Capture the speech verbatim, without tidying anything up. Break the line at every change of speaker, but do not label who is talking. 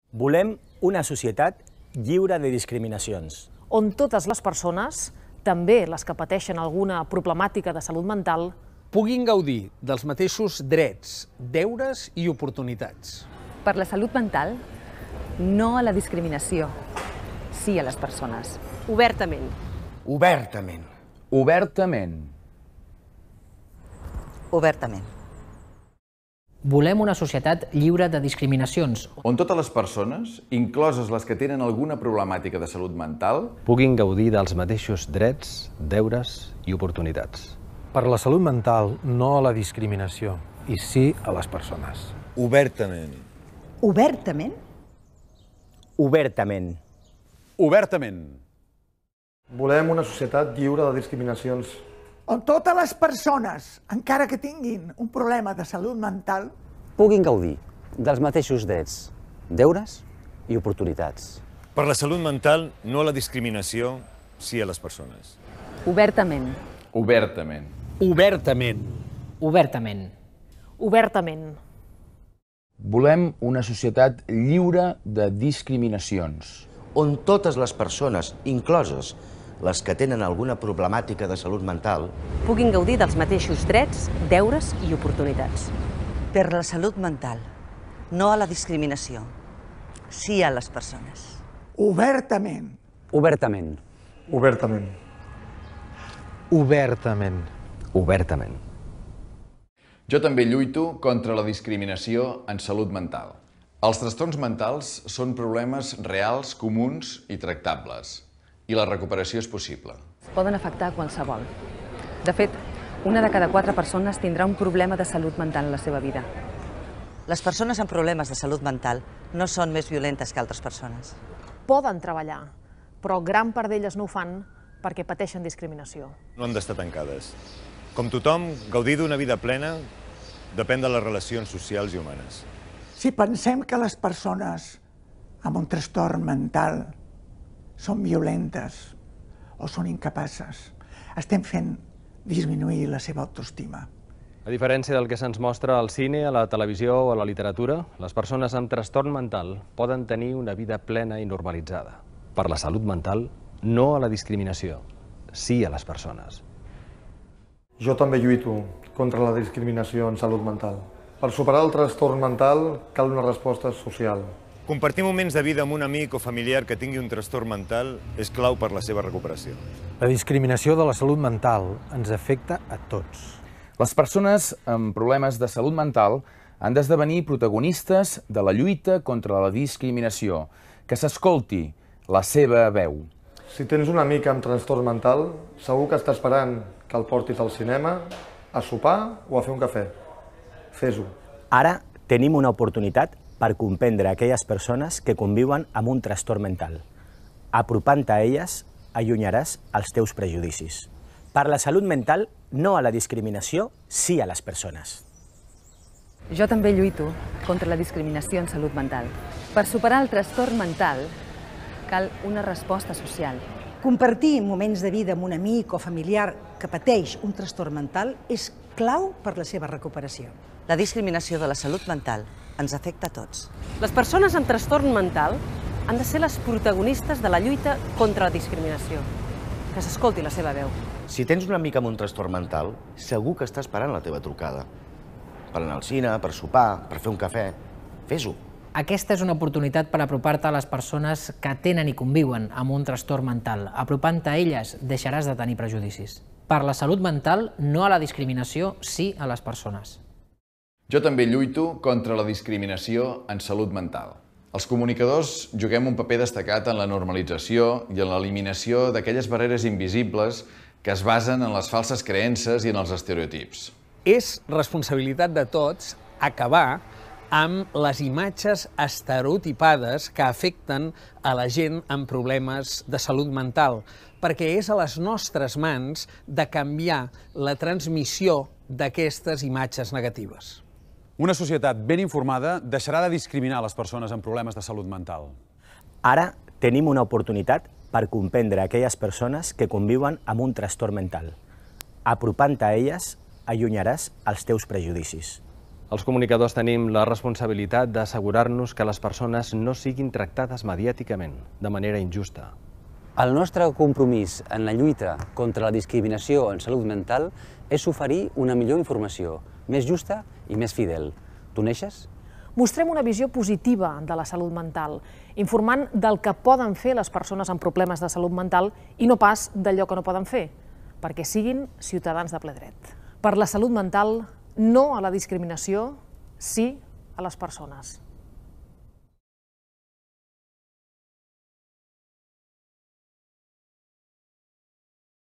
Volem una societat lliure de discriminacions,
on totes les persones, també les que pateixen alguna problemàtica de salut mental,
puguin gaudir dels mateixos drets, deures i oportunitats.
Per la salut mental, no a la discriminació, sí a les persones.
obertament.
Obertament.
Obertament.
Obertament.
Volem una societat lliure de discriminacions,
On totes les persones, incloses les que tenen alguna problemàtica de salut mental,
puguin gaudir dels mateixos drets, deures i oportunitats.
Per la salut mental, no a la discriminació, i sí a les persones.
Obertament.
Obertament?
obertament.
Obertament.
Volem una societat lliure de discriminacions.
On totes les persones, encara que tinguin un problema de salut mental,
puguin gaudir dels mateixos drets, deures i oportunitats.
Per la salut mental, no a la discriminació, sí a les persones.
Obertament.
Obertament.
Obertament.
obertament.
Obertament.
Volem una societat lliure de discriminacions,
on totes les persones, incloses les que tenen alguna problemàtica de salut mental,
puguin gaudir dels mateixos drets, deures i oportunitats.
Per la salut mental, no a la discriminació, sí a les persones.
Obertament.
Obertament.
Obertament.
Obertament.
Obertament.
Jo també lluito contra la discriminació en salut mental. Els trastorns mentals són problemes reals, comuns i tractables, i la recuperació és possible.
Poden afectar qualsevol. De fet, una de cada quatre persones tindrà un problema de salut mental en la seva vida.
Les persones amb problemes de salut mental no són més violentes que altres persones.
Poden treballar, però gran part d'elles no ho fan perquè pateixen discriminació.
No han d'estar tancades. Com tothom, gaudir d'una vida plena depèn de les relacions socials i humanes.
Si pensem que les persones amb un trastorn mental són violentes o són incapaces, estem fent disminuir la seva autoestima.
A diferència del que se'ns mostra al cine, a la televisió o a la literatura, les persones amb trastorn mental poden tenir una vida plena i normalitzada. Per la salut mental, no a la discriminació, sí a les persones.
Jo també lluito contra la discriminació en salut mental. Per superar el trastorn mental cal una resposta social.
Compartir moments de vida amb un amic o familiar que tingui un trastorn mental és clau per la seva recuperació.
La discriminació de la salut mental ens afecta a tots.
Les persones amb problemes de salut mental han d'esdevenir protagonistes de la lluita contra la discriminació, que s'escolti la seva veu.
Si tens un amic amb trastorn mental, segur que està esperant que el portis al cinema, a sopar o a fer un cafè. Fes-ho.
Ara tenim una oportunitat per comprendre aquelles persones que conviuen amb un trastorn mental. Apropant-te a elles, allunyaràs els teus prejudicis. Per la salut mental, no a la discriminació, sí a les persones.
Jo també lluito contra la discriminació en salut mental. Per superar el trastorn mental, cal una resposta social.
Compartir moments de vida amb un amic o familiar que pateix un trastorn mental és clau per la seva recuperació.
La discriminació de la salut mental ens afecta a tots.
Les persones amb trastorn mental han de ser les protagonistes de la lluita contra la discriminació. Que s'escolti la seva veu.
si tens un amic amb un trastorn mental, segur que està esperant la teva trucada. Per anar al cine, per sopar, per fer un cafè, fes-ho.
Aquesta és una oportunitat per apropar-te a les persones que tenen i conviuen amb un trastorn mental. Apropant-te a elles, deixaràs de tenir prejudicis. Per la salut mental, no a la discriminació, sí a les persones.
Jo també lluito contra la discriminació en salut mental. Els comunicadors juguem un paper destacat en la normalització i en l'eliminació d'aquelles barreres invisibles que es basen en les falses creences i en els estereotips.
És responsabilitat de tots acabar amb les imatges estereotipades que afecten a la gent amb problemes de salut mental, perquè és a les nostres mans de canviar la transmissió d'aquestes imatges negatives.
Una societat ben informada deixarà de discriminar les persones amb problemes de salut mental.
Ara tenim una oportunitat per comprendre aquelles persones que conviuen amb un trastorn mental. Apropant-te a elles, allunyaràs els teus prejudicis.
Els comunicadors tenim la responsabilitat d'assegurar-nos que les persones no siguin tractades mediàticament de manera injusta.
El nostre compromís en la lluita contra la discriminació en salut mental és oferir una millor informació, més justa i més fidel. Tu neixes?
Mostrem una visió positiva de la salut mental, informant del que poden fer les persones amb problemes de salut mental i no pas d'allò que no poden fer, perquè siguin ciutadans de ple dret. Per la salut mental, no a la discriminació, sí a les persones.